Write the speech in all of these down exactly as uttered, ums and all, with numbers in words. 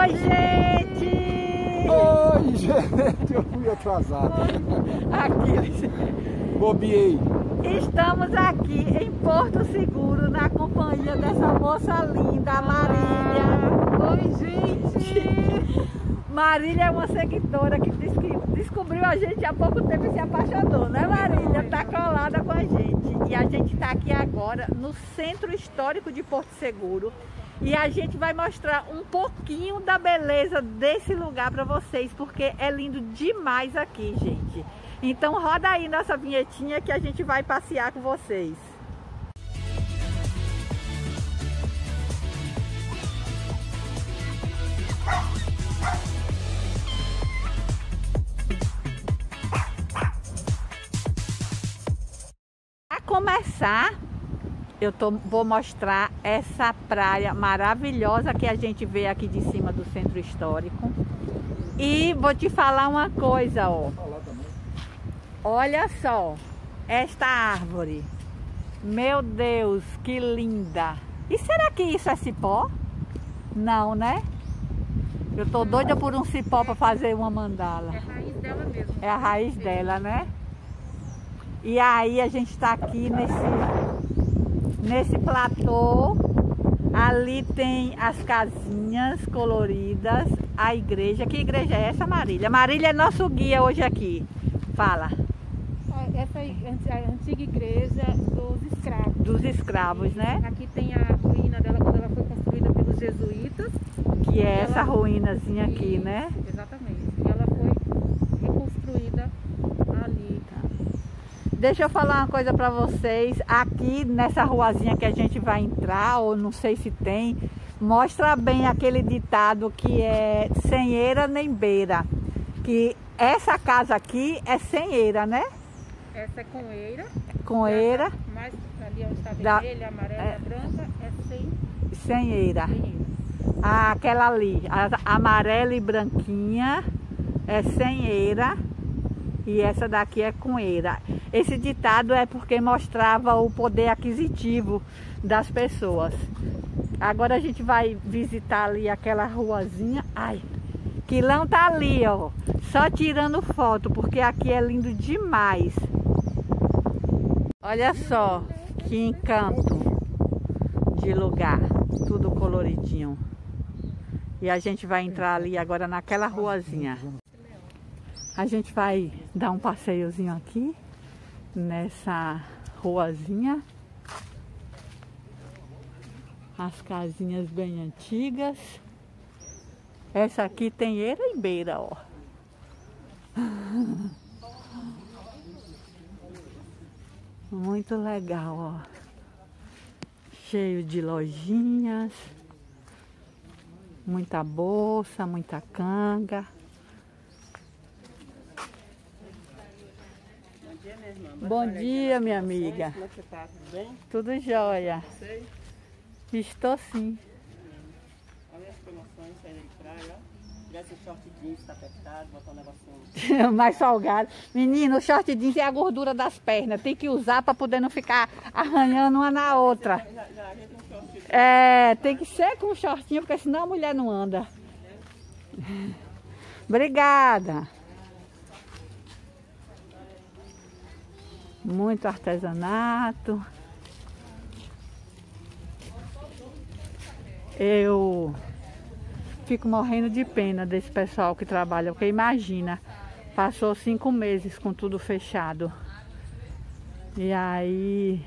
Oi, gente! Oi, gente! Eu fui atrasado. Aqui. Bobiei. Estamos aqui em Porto Seguro, na companhia dessa moça linda, a Marília. Oi, gente! Marília é uma seguidora que descobriu a gente há pouco tempo e se apaixonou, né, Marília? Tá colada com a gente. E a gente tá aqui agora no Centro Histórico de Porto Seguro. E a gente vai mostrar um pouquinho da beleza desse lugar para vocês, porque é lindo demais aqui, gente. Então roda aí nossa vinhetinha que a gente vai passear com vocês. Para começar, eu tô, vou mostrar essa praia maravilhosa que a gente vê aqui de cima do Centro Histórico. E vou te falar uma coisa, ó. Olha só, esta árvore. Meu Deus, que linda. E será que isso é cipó? Não, né? Eu tô doida por um cipó para fazer uma mandala. É a raiz dela mesmo. É a raiz dela, né? E aí a gente tá aqui nesse, nesse platô. Ali tem as casinhas coloridas, a igreja. Que igreja é essa, Marília? Marília é nosso guia hoje aqui. Fala. Essa é a antiga igreja dos escravos. Dos escravos, né? Aqui tem a ruína dela quando ela foi construída pelos jesuítas. Que é essa ela... ruínazinha aqui, e... né? Exatamente. E ela foi reconstruída ali. Deixa eu falar uma coisa pra vocês. Aqui nessa ruazinha que a gente vai entrar, ou não sei se tem, mostra bem aquele ditado que é sem eira nem beira. Que essa casa aqui é sem eira, né? Essa é com eira. Com eira. Mas ali onde está Da... vermelha, amarela é... e branca é sem, sem eira. sem eira. Ah, aquela ali, a amarela e branquinha é sem eira. E essa daqui é com eira. Esse ditado é porque mostrava o poder aquisitivo das pessoas. Agora a gente vai visitar ali aquela ruazinha. Ai, Quilão tá ali, ó. Só tirando foto, porque aqui é lindo demais. Olha só que encanto de lugar. Tudo coloridinho. E a gente vai entrar ali agora naquela ruazinha. A gente vai dar um passeiozinho aqui, nessa ruazinha. As casinhas bem antigas. Essa aqui tem eira e beira, ó. Muito legal, ó. Cheio de lojinhas. Muita bolsa, muita canga. Bom dia, minha amiga. Como é que você tá? Tudo bem? Tudo jóia. Sei. Estou sim. Olha as promoções, saída de praia, ó. Esse short jeans tá apertado, botar um negocinho. Mais salgado. Menino, o short jeans é a gordura das pernas. Tem que usar para poder não ficar arranhando uma na outra. Já, já, a gente não short. É, tem que ser com shortinho, porque senão a mulher não anda. Obrigada. Muito artesanato. Eu fico morrendo de pena desse pessoal que trabalha, porque imagina, passou cinco meses com tudo fechado. E aí...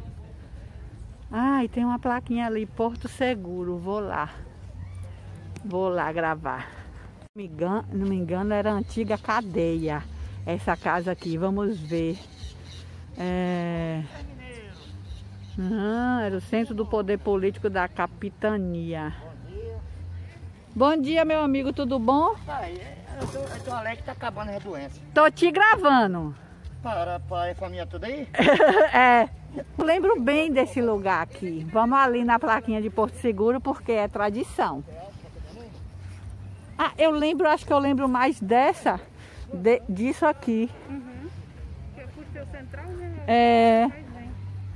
Ai, tem uma plaquinha ali, Porto Seguro, vou lá. Vou lá gravar. Não me engano, não me engano, era a antiga cadeia, essa casa aqui, vamos ver. É... Uhum, era o centro do poder político da capitania. Bom dia, meu amigo, tudo bom? Pai, eu tô, eu tô alegre que tá acabando a doença. Tô te gravando. Para, para a família toda aí? É, eu lembro bem desse lugar aqui. Vamos ali na plaquinha de Porto Seguro porque é tradição. Ah, eu lembro, acho que eu lembro mais dessa, de, disso aqui. Uhum. Que é por ser central, né? É.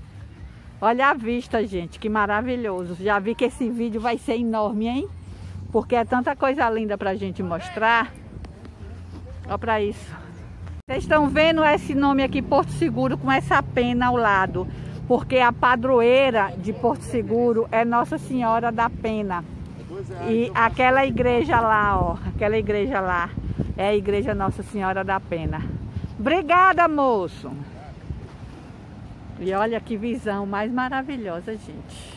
Olha a vista, gente, que maravilhoso. Já vi que esse vídeo vai ser enorme, hein? porque é tanta coisa linda pra gente mostrar. Olha pra isso. Vocês estão vendo esse nome aqui, Porto Seguro, com essa pena ao lado, porque a padroeira de Porto Seguro é Nossa Senhora da Pena. E aquela igreja lá, ó, aquela igreja lá, é a igreja Nossa Senhora da Pena. Obrigada, moço! E olha que visão mais maravilhosa, gente.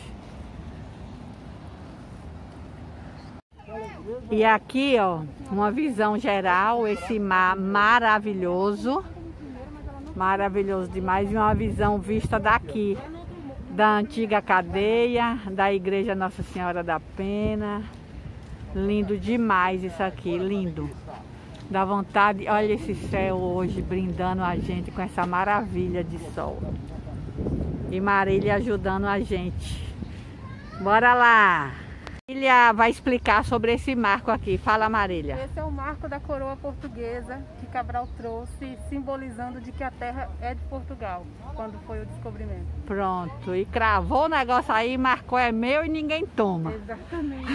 E aqui, ó, uma visão geral, esse mar maravilhoso. Maravilhoso demais. E uma visão vista daqui, da antiga cadeia, da igreja Nossa Senhora da Pena. Lindo demais isso aqui, lindo. Dá vontade, olha esse céu hoje brindando a gente com essa maravilha de sol. E Marília ajudando a gente. Bora lá! Marília vai explicar sobre esse marco aqui. Fala, Marília. Esse é o marco da coroa portuguesa que Cabral trouxe, simbolizando de que a terra é de Portugal, quando foi o descobrimento. Pronto, e cravou o negócio aí, marcou, é meu e ninguém toma. Exatamente.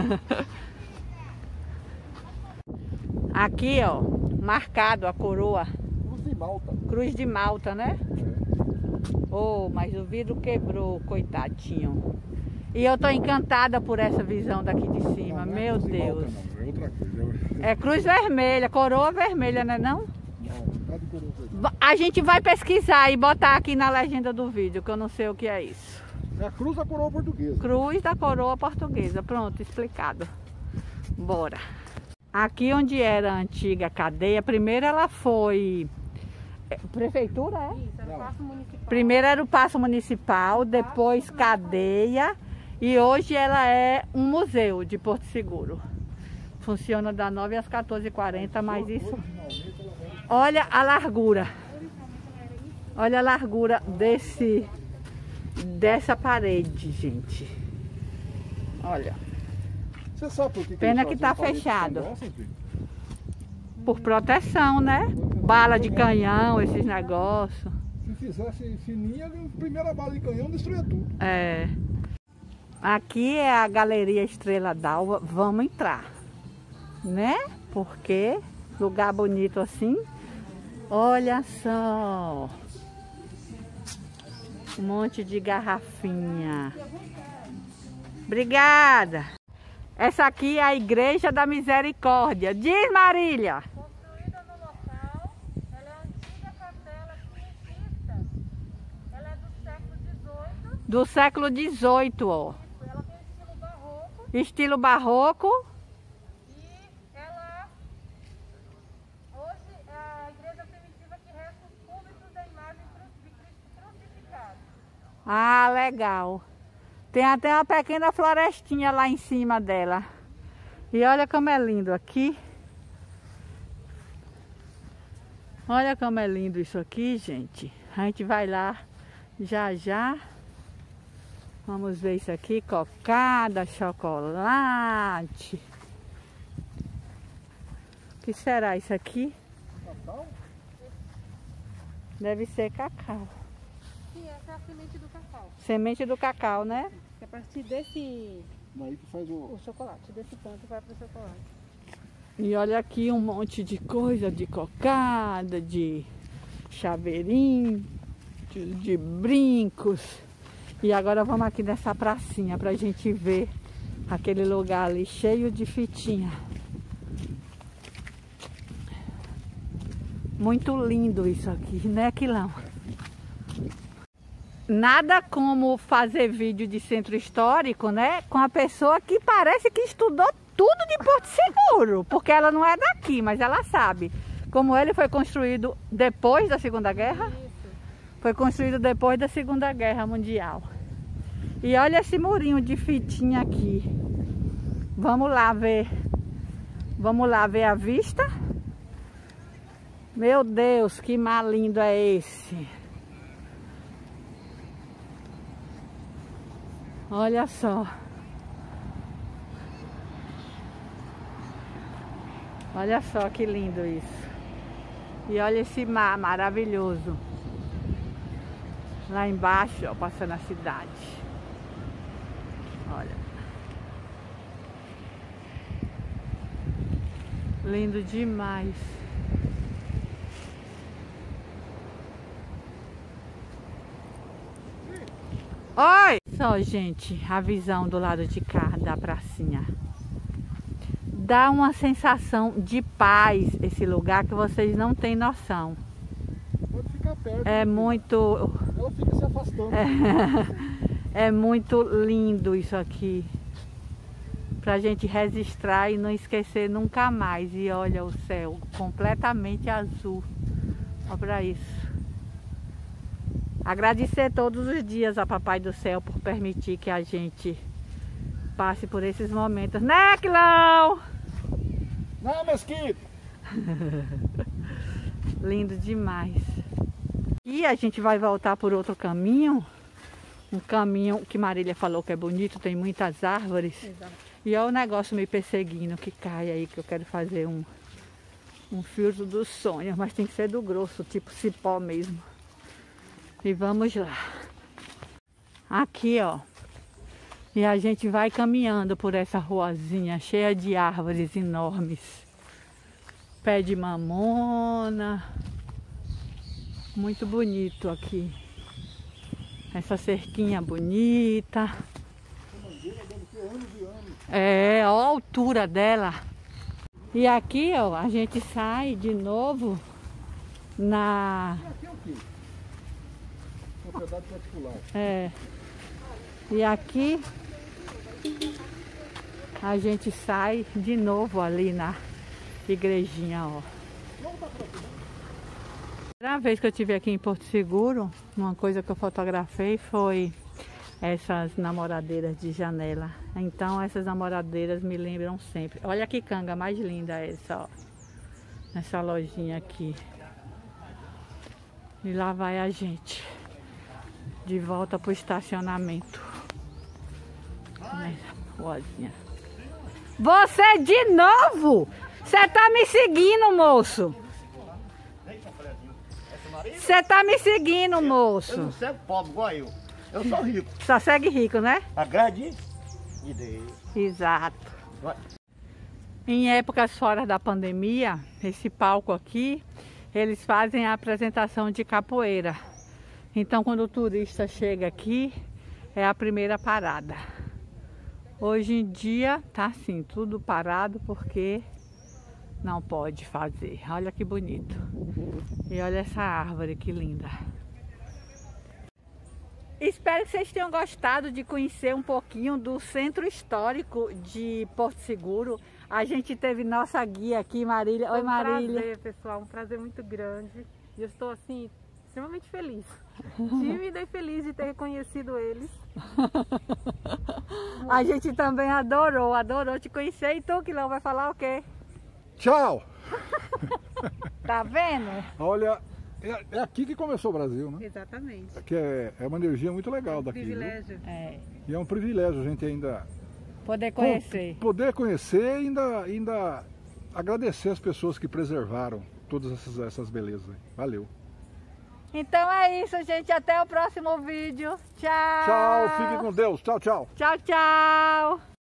Aqui, ó, marcado a coroa. Cruz de Malta. Cruz de Malta, né? É. Oh, mas o vidro quebrou, coitadinho. E eu tô encantada por essa visão daqui de cima, Não, não é meu cruz de Deus. Malta, não. É outra coisa. É cruz vermelha, coroa vermelha, né não? Não, tá de coroa vermelha. A gente vai pesquisar e botar aqui na legenda do vídeo, que eu não sei o que é isso. É a cruz da coroa portuguesa. Cruz da coroa portuguesa, pronto, explicado. Bora. Aqui onde era a antiga cadeia, primeiro ela foi... Prefeitura, é? Isso, era o Paço Municipal. Primeiro era o Paço Municipal, depois cadeia e hoje ela é um museu de Porto Seguro. Funciona das nove às quatorze e quarenta, mas isso... Olha a largura. Olha a largura desse, dessa parede, gente. Olha. Você sabe por que Pena que que tá parede fechado. tão grossa, filho? Por proteção, né? Bala de canhão, esses negócios. Se fizesse fininha, a primeira bala de canhão destruía tudo. É. Aqui é a Galeria Estrela d'Alva. Vamos entrar, né? Porque lugar bonito assim. Olha só. Um monte de garrafinha. Obrigada. Essa aqui é a Igreja da Misericórdia. Diz, Marília. Construída no local, ela é a antiga capela quinhentista. Ela é do século dezoito. Do século dezoito, ó. Ela tem estilo barroco Estilo barroco. e ela hoje é a igreja primitiva que resta os públicos da imagem de Cristo crucificado. Ah, legal. Tem até uma pequena florestinha lá em cima dela. E olha como é lindo aqui. Olha como é lindo isso aqui, gente. A gente vai lá já já. Vamos ver isso aqui. Cocada, chocolate. O que será isso aqui? Cacau? Deve ser cacau. Sim, essa é a semente do cacau. Semente do cacau, né? Que a partir desse Daí tu faz o... o chocolate, desse ponto vai para o chocolate. E olha aqui um monte de coisa, de cocada, de chaveirinho, de, de brincos. E agora vamos aqui nessa pracinha pra gente ver aquele lugar ali cheio de fitinha. Muito lindo isso aqui, né, Quilão? Nada como fazer vídeo de centro histórico, né? Com a pessoa que parece que estudou tudo de Porto Seguro. Porque ela não é daqui, mas ela sabe. Como ele foi construído depois da Segunda Guerra. Foi construído depois da Segunda Guerra Mundial. E olha esse murinho de fitinha aqui. Vamos lá ver. Vamos lá ver a vista. Meu Deus, que mar lindo é esse. Olha só. Olha só que lindo isso. E olha esse mar maravilhoso. Lá embaixo, ó, passando a cidade. Olha. Lindo demais. Oi! Só, gente, a visão do lado de cá da pracinha. Dá uma sensação de paz esse lugar que vocês não têm noção. Pode ficar perto. É muito... Ela fica se afastando. É, é muito lindo isso aqui. Pra gente registrar e não esquecer nunca mais. E olha o céu completamente azul. Olha pra isso. Agradecer todos os dias a Papai do Céu por permitir que a gente passe por esses momentos. Né, Quilão? Não, Mesquita! Lindo demais. E a gente vai voltar por outro caminho. Um caminho que Marília falou que é bonito, tem muitas árvores. Exato. E olha o negócio me perseguindo que cai aí, que eu quero fazer um, um filtro dos sonhos, mas tem que ser do grosso, tipo cipó mesmo. E vamos lá. Aqui, ó. E a gente vai caminhando por essa ruazinha cheia de árvores enormes. Pé de mamona. Muito bonito aqui. Essa cerquinha bonita. É, ó a altura dela. E aqui, ó, a gente sai de novo na... Aqui é o quê? Propriedade particular. É. E aqui a gente sai de novo ali na igrejinha, ó. A primeira vez que eu estive aqui em Porto Seguro, uma coisa que eu fotografei foi essas namoradeiras de janela. Então essas namoradeiras me lembram sempre. Olha que canga mais linda essa, ó. Essa lojinha aqui. E lá vai a gente. De volta pro estacionamento. Ruazinha. Você de novo? Você tá me seguindo, moço? Você tá me seguindo, moço? Eu não sou pobre igual eu. Eu sou rico. Só segue rico, né? Agrade de Deus. Exato. Vai. Em épocas fora da pandemia, esse palco aqui, eles fazem a apresentação de capoeira. Então, quando o turista chega aqui, é a primeira parada. Hoje em dia, tá assim, tudo parado porque não pode fazer. Olha que bonito. E olha essa árvore, que linda. Espero que vocês tenham gostado de conhecer um pouquinho do Centro Histórico de Porto Seguro. A gente teve nossa guia aqui, Marília. Oi, Marília. Um prazer, pessoal, um prazer muito grande. E eu estou, assim, extremamente feliz. Tímida e feliz de ter reconhecido eles. A gente também adorou, adorou te conhecer. E tu, Quilão, vai falar o quê? Tchau! Tá vendo? Olha, é, é aqui que começou o Brasil, né? Exatamente. Que é, é uma energia muito legal daqui. Privilégio. É, Viu? E é um privilégio a gente ainda poder conhecer. poder conhecer e ainda, ainda agradecer as pessoas que preservaram todas essas, essas belezas. Valeu! Então é isso, gente. Até o próximo vídeo. Tchau! Tchau, fiquem com Deus. Tchau, tchau! Tchau, tchau!